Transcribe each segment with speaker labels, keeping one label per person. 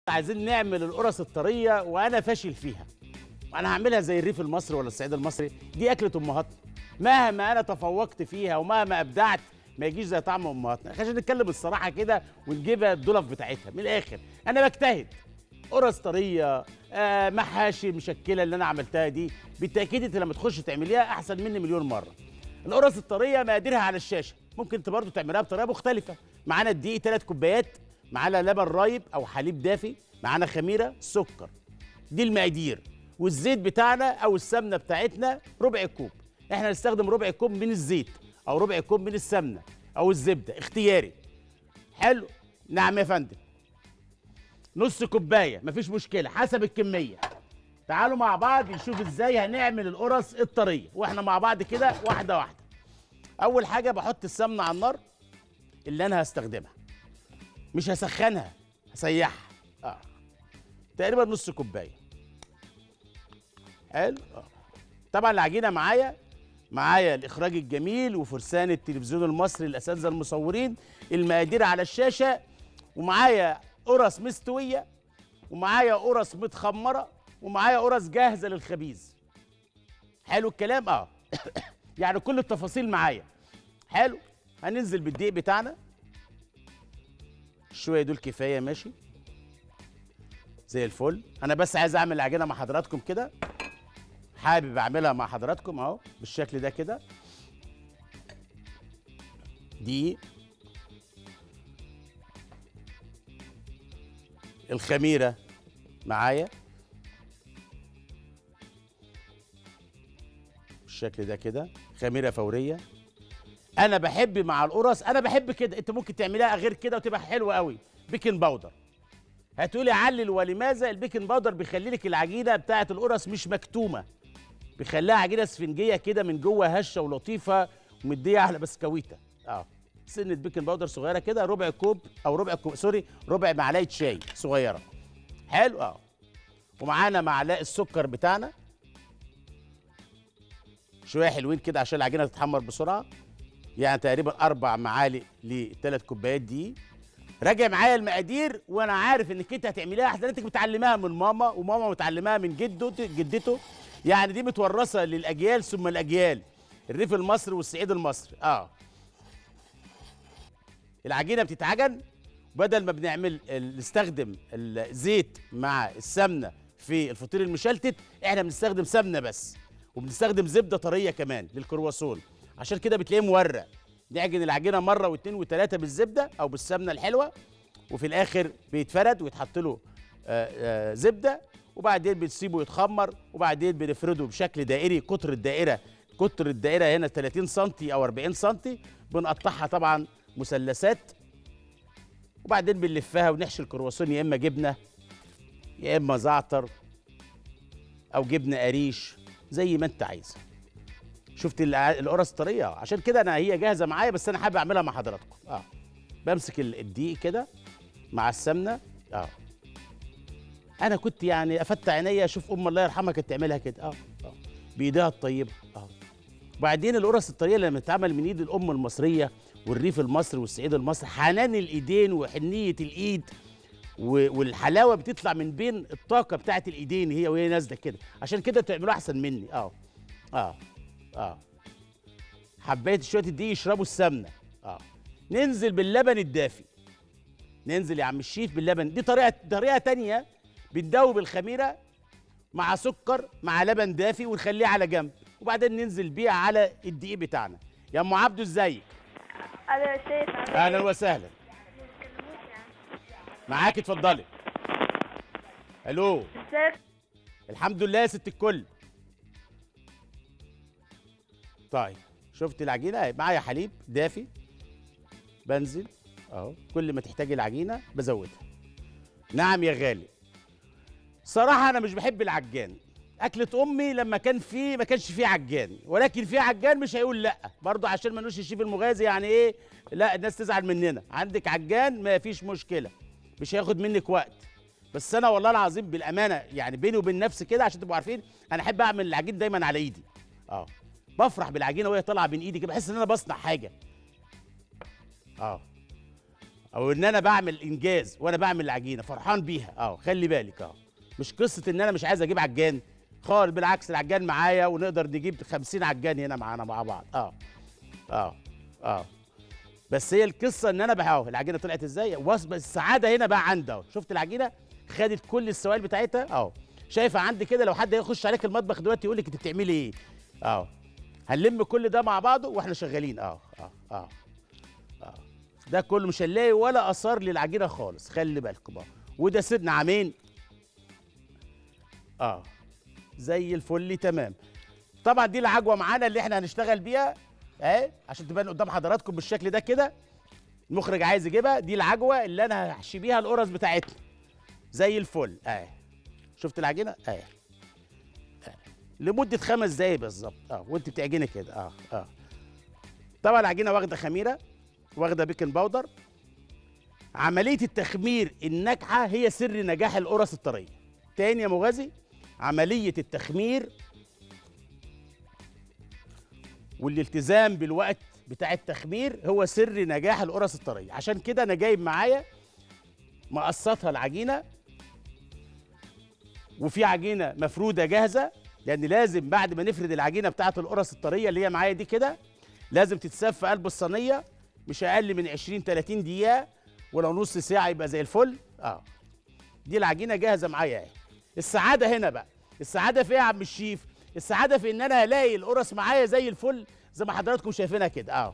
Speaker 1: عايزين نعمل القرص الطريه وانا فاشل فيها. انا هعملها زي الريف المصري ولا الصعيد المصري، دي اكله امهاتنا. مهما انا تفوقت فيها ومهما ابدعت ما يجيش زي طعم امهاتنا. عشان نتكلم الصراحه كده ونجيبها الدولف بتاعتها من الاخر. انا بجتهد. قرص طريه، محاشي مشكله اللي انا عملتها دي بالتاكيد انت لما تخش تعمليها احسن مني مليون مره. القرص الطريه مقاديرها على الشاشه، ممكن انت برضه تعملها بطريقه مختلفه. معانا الدقيق 3 كوبايات، معانا لبن رايب او حليب دافي، معانا خميره، سكر. دي المقادير. والزيت بتاعنا او السمنه بتاعتنا ربع كوب. احنا هنستخدم ربع كوب من الزيت او ربع كوب من السمنه او الزبده، اختياري. حلو. نعم يا فندم. نص كوبايه مفيش مشكله حسب الكميه. تعالوا مع بعض نشوف ازاي هنعمل القرص الطريه واحنا مع بعض كده واحده واحده. اول حاجه بحط السمنه على النار اللي انا هستخدمها، مش هسخنها، هسيحها. تقريبا نص كوبايه. حلو. طبعا العجينه معايا الاخراج الجميل وفرسان التلفزيون المصري الاساتذه المصورين، المقادير على الشاشه، ومعايا قرص مستويه، ومعايا قرص متخمره، ومعايا قرص جاهزه للخبيز. حلو الكلام. يعني كل التفاصيل معايا. حلو. هننزل بالدقيق بتاعنا شويه، دول كفايه. ماشي زي الفل. انا بس عايز اعمل العجينه مع حضراتكم كده، حابب اعملها مع حضراتكم اهو بالشكل ده كده. دي الخميره معايا بالشكل ده كده، خميره فوريه. انا بحب مع القرص، انا بحب كده، انت ممكن تعملها غير كده وتبقى حلوه قوي. بيكنج باودر. هتقولي علل ولماذا؟ البيكنج باودر بيخلي لك العجينه بتاعه القرص مش مكتومه، بيخليها عجينه اسفنجيه كده من جوه، هشه ولطيفه ومديه على بسكويته. سنه بيكنج باودر صغيره كده، ربع كوب او ربع معلقه شاي صغيره. حلو. ومعانا معلقه السكر بتاعنا، شويه حلوين كده عشان العجينه تتحمر بسرعه. يعني تقريبا 4 معالق ل3 كوبايات دي. راجع معايا المقادير وانا عارف انك انت هتعمليها احسن، انت متعلماها من ماما وماما متعلماها من جدته. يعني دي متورثه للاجيال ثم الاجيال. الريف المصري والصعيد المصري. العجينه بتتعجن، بدل ما نستخدم الزيت مع السمنه في الفطير المشلتت، احنا بنستخدم سمنه بس، وبنستخدم زبده طريه كمان للكرواسون. عشان كده بتلاقيه مورق. نعجن العجينه مره واثنين وثلاثه بالزبده او بالسمنه الحلوه، وفي الاخر بيتفرد ويتحط له زبده، وبعدين بنسيبه يتخمر، وبعدين بنفرده بشكل دائري. قطر الدائره هنا 30 سم او 40 سم. بنقطعها طبعا مثلثات، وبعدين بنلفها ونحشي الكرواسون يا اما جبنه يا اما زعتر او جبنه قريش زي ما انت عايز. شفت القرص طريه؟ عشان كده هي جاهزه معايا، بس انا حابب اعملها مع حضراتكم. بمسك الدقيق كده مع السمنه. انا كنت يعني افتح عينيا اشوف الله يرحمها كانت تعملها كده. بايديها الطيبه. وبعدين القرص الطريه لما تتعمل من ايد الام المصريه والريف المصري والصعيد المصري، حنان الايدين وحنيه الايد والحلاوه بتطلع من بين الطاقه بتاعت الايدين وهي نازله كده. عشان كده تعملوها احسن مني. حبيت شويه الدقيق يشربوا السمنه. ننزل باللبن الدافي. ننزل يا عم الشيف باللبن. دي طريقه تانية. بندوب الخميره مع سكر مع لبن دافي ونخليه على جنب، وبعدين ننزل بيه على الدقيق بتاعنا. يا ام عبده ازيك؟
Speaker 2: اهلا يا شيخ.
Speaker 1: اهلا وسهلا. معاك اتفضلي. الو.
Speaker 2: ازيك؟
Speaker 1: الحمد لله يا ست الكل. طيب شفت العجينه؟ معايا حليب دافي، بنزل اهو. كل ما تحتاجي العجينه بزودها. نعم يا غالي. صراحه انا مش بحب العجان. اكله امي لما ما كانش فيه عجان، ولكن فيه عجان مش هيقول لا برضه، عشان ما نقولش الشيف المغازي يعني ايه، لا الناس تزعل مننا. عندك عجان ما فيش مشكله، مش هياخد منك وقت. بس انا والله العظيم بالامانه يعني بيني وبين نفسي كده عشان تبقوا عارفين، انا احب اعمل العجين دايما على ايدي. بفرح بالعجينه وهي طالعه بين ايدي كده، بحس ان انا بصنع حاجه. او ان انا بعمل انجاز وانا بعمل العجينه فرحان بيها. خلي بالك. مش قصه ان انا مش عايز اجيب عجان خالص، بالعكس العجان معايا ونقدر نجيب 50 عجان هنا معانا مع بعض. بس هي القصه ان انا بحاول العجينه طلعت ازاي، وصبه السعاده هنا بقى عندي اهو. شفت العجينه خدت كل السوائل بتاعتها شايفه عندي كده. لو حد هيخش عليك المطبخ دلوقتي يقول لك انت بتعملي ايه، هنلم كل ده مع بعضه واحنا شغالين. ده كله مش هنلاقي ولا اثار للعجينه خالص، خلي بالكم. وده سيبنا عامين زي الفل تمام. طبعا دي العجوه معانا اللي احنا هنشتغل بيها اهي عشان تبان قدام حضراتكم بالشكل ده كده. المخرج عايز يجيبها. دي العجوه اللي انا هحشي بيها القرص بتاعتنا زي الفل اهي. شفت العجينه اهي لمده 5 دقايق بالظبط وانت بتعجني كده. طبعا العجينه واخده خميره، واخده بيكنج باودر. عمليه التخمير الناجحه هي سر نجاح القرص الطريه. تاني يا مغازي، عمليه التخمير والالتزام بالوقت بتاع التخمير هو سر نجاح القرص الطريه. عشان كده انا جايب معايا مقصاتها العجينه، وفي عجينه مفروده جاهزه، لان لازم بعد ما نفرد العجينه بتاعه القرص الطريه اللي هي معايا دي كده لازم تتساب في قلب الصينيه مش اقل من 20 30 دقيقه، ولو نص ساعه يبقى زي الفل. دي العجينه جاهزه معايا اهي. السعاده هنا بقى، السعاده في ايه يا عم الشيف؟ السعاده في ان انا هلاقي القرص معايا زي الفل زي ما حضراتكم شايفينها كده.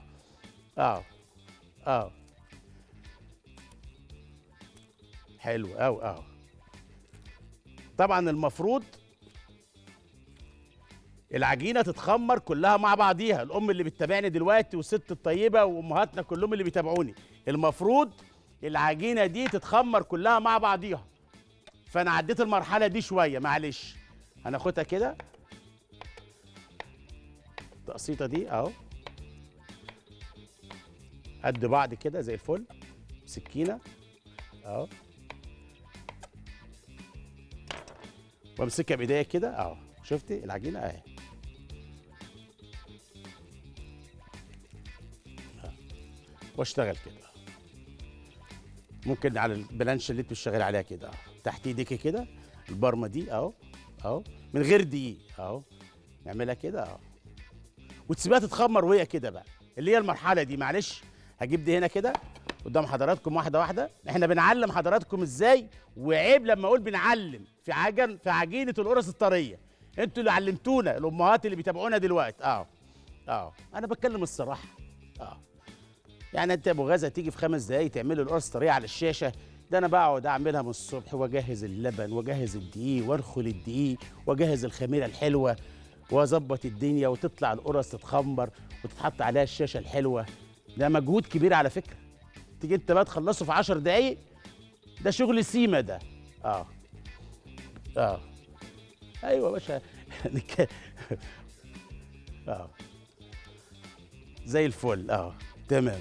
Speaker 1: حلو قوي. طبعا المفروض العجينه تتخمر كلها مع بعضيها. الام اللي بتتابعني دلوقتي والست الطيبه وامهاتنا كلهم اللي بيتابعوني، المفروض العجينه دي تتخمر كلها مع بعضيها. فانا عديت المرحله دي شويه، معلش. هناخدها كده التقسيطه دي قد بعض كده زي الفل. سكينه وامسكها بايديا كده شفتي العجينه اهي. واشتغل كده. ممكن على البلانش اللي انت بتشتغل عليها كده تحت ايديك كده البرمه دي من غير دقيق نعملها كده وتسيبها تتخمر وهي كده بقى، اللي هي المرحله دي. معلش هجيب دي هنا كده قدام حضراتكم واحده واحده. احنا بنعلم حضراتكم ازاي، وعيب لما اقول بنعلم في عجينه القرص الطريه. انتوا اللي علمتونا، الامهات اللي بيتابعونا دلوقتي. انا بتكلم الصراحه. يعني انت يا ابو غازه تيجي في 5 دقايق تعمل لي القرص الطريه على الشاشه؟ ده انا بقعد اعملها من الصبح واجهز اللبن واجهز الدقيق وانخل الدقيق واجهز الخميره الحلوه واظبط الدنيا وتطلع القرص تتخمر وتتحط عليها الشاشه الحلوه. ده مجهود كبير على فكره. تيجي انت بقى تخلصه في 10 دقايق؟ ده شغل سيما ده. ايوه يا باشا. زي الفل. تمام.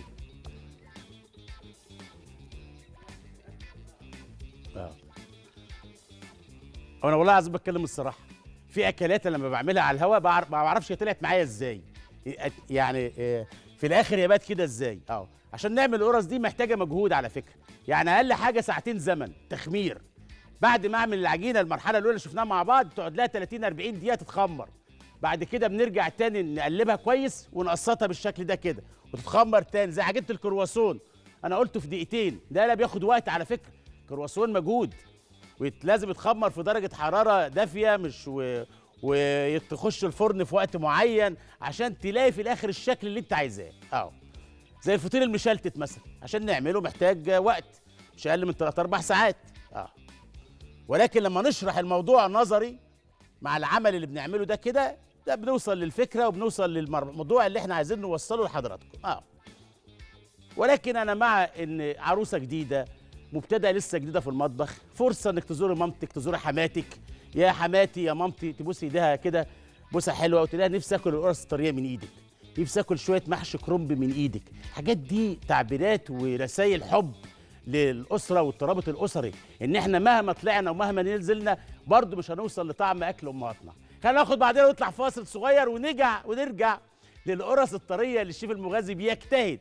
Speaker 1: انا والله عايز بتكلم الصراحه. في اكلات لما بعملها على الهواء ما بعرفش هي طلعت معايا ازاي، يعني في الاخر هي بقت كده ازاي. عشان نعمل القرص دي محتاجه مجهود على فكره. يعني اقل حاجه 2 زمن تخمير. بعد ما اعمل العجينه المرحله الاولى اللي شفناها مع بعض تقعد لها 30 40 دقيقه تتخمر. بعد كده بنرجع تاني نقلبها كويس ونقسطها بالشكل ده كده وتتخمر تاني زي عجينه الكرواسون. انا قلته في دقيقتين، ده لا بياخد وقت على فكره. كرواسون مجهود ولازم يتخمر في درجه حراره دافيه مش وتخش الفرن في وقت معين عشان تلاقي في الاخر الشكل اللي انت عايزاه. زي الفطير المشلتت مثلا عشان نعمله محتاج وقت مش اقل من 3 4 ساعات. ولكن لما نشرح الموضوع نظري مع العمل اللي بنعمله ده كده، ده بنوصل للفكره وبنوصل للموضوع اللي احنا عايزين نوصله لحضراتكم. ولكن انا مع ان عروسه جديده مبتدأ لسه جديده في المطبخ، فرصه انك تزوري مامتك، تزوري حماتك. يا حماتي يا مامتي، تبوسي ايديها كده بوسه حلوه وتقول لها نفسي اكل القرص الطريه من ايدك، نفسي اكل شويه محشي كرنب من ايدك. الحاجات دي تعبيرات ورسائل حب للاسره والترابط الاسري، ان احنا مهما طلعنا ومهما نزلنا برضه مش هنوصل لطعم اكل امهاتنا. خلينا ناخد بعدين ونطلع فاصل صغير ونرجع للقرص الطريه اللي الشيف المغازي بيجتهد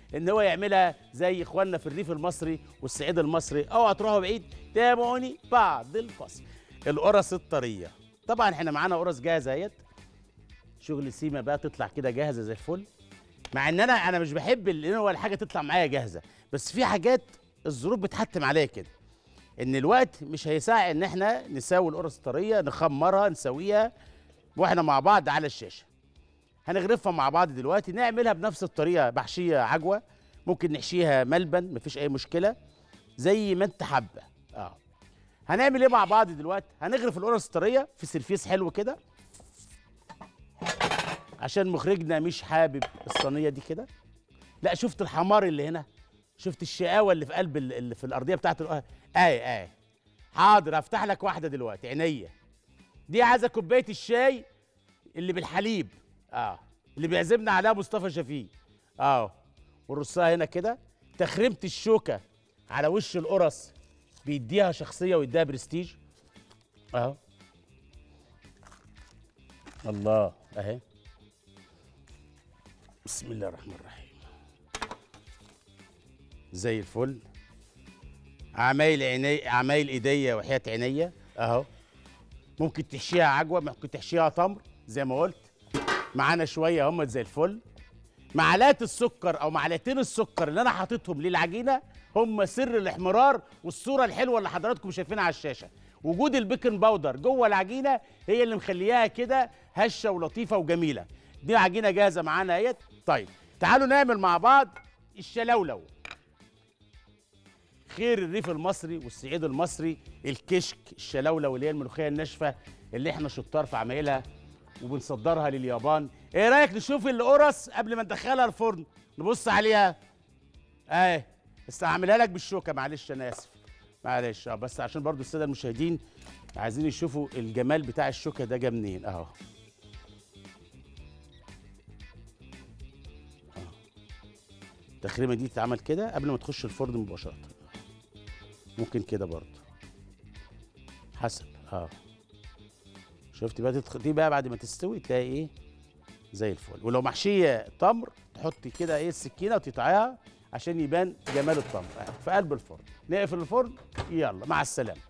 Speaker 1: ان هو يعملها زي اخواننا في الريف المصري والصعيد المصري. اوعى تروحوا بعيد، تابعوني بعد الفصل. القرص الطريه، طبعا احنا معانا قرص جاهزه اهيت. شغل سيما بقى تطلع كده جاهزه زي الفل. مع ان انا مش بحب ان هو الحاجه تطلع معايا جاهزه، بس في حاجات الظروف بتحتم عليا كده، ان الوقت مش هيساعد ان احنا نساوي القرص الطريه، نخمرها نسويها واحنا مع بعض على الشاشه. هنغرفها مع بعض دلوقتي، نعملها بنفس الطريقه، محشيه عجوه، ممكن نحشيها ملبن مفيش اي مشكله، زي ما انت حابه. هنعمل ايه مع بعض دلوقتي؟ هنغرف القرص الطريه في سرفيس حلو كده، عشان مخرجنا مش حابب الصينيه دي كده. لا، شفت الحمار اللي هنا؟ شفت الشقاوه اللي في قلب اللي في الارضيه بتاعت حاضر، هفتح لك واحده دلوقتي عينيا. دي عايزه كوبايه الشاي اللي بالحليب، اللي بيعزمنا عليها مصطفى شفيق. ونرصها هنا كده. تخريمه الشوكه على وش القرص بيديها شخصيه ويديها برستيج. الله اهي. بسم الله الرحمن الرحيم. زي الفل. عمايل عيني، عمايل ايديا وحياة عينيا اهو. ممكن تحشيها عجوه، ممكن تحشيها تمر زي ما قلت. معانا شويه هم زي الفل. معلقه السكر او معلقتين السكر اللي انا حاططهم للعجينه هم سر الاحمرار والصوره الحلوه اللي حضراتكم شايفينها على الشاشه. وجود البيكنج باودر جوه العجينه هي اللي مخلياها كده هشه ولطيفه وجميله. دي عجينه جاهزه معانا اهيت. طيب تعالوا نعمل مع بعض الشلولو. خير الريف المصري والصعيد المصري الكشك، الشلولو اللي هي الملوخيه الناشفه اللي احنا شطار في عمايلها وبنصدرها لليابان. ايه رايك نشوف القرص قبل ما ندخلها الفرن؟ نبص عليها. بس هعملها لك بالشوكه، معلش انا اسف، معلش. بس عشان برضو الساده المشاهدين عايزين يشوفوا الجمال بتاع الشوكه ده جه منين. التخريمه دي تتعمل كده قبل ما تخش الفرن مباشره. ممكن كده برضو حسب. شفت بقى دي بقى بعد ما تستوي تلاقي ايه زي الفل. ولو محشيه تمر تحطي كده ايه السكينه وتقطعيها عشان يبان جمال التمر في قلب الفرن. نقفل الفرن، يلا مع السلامه.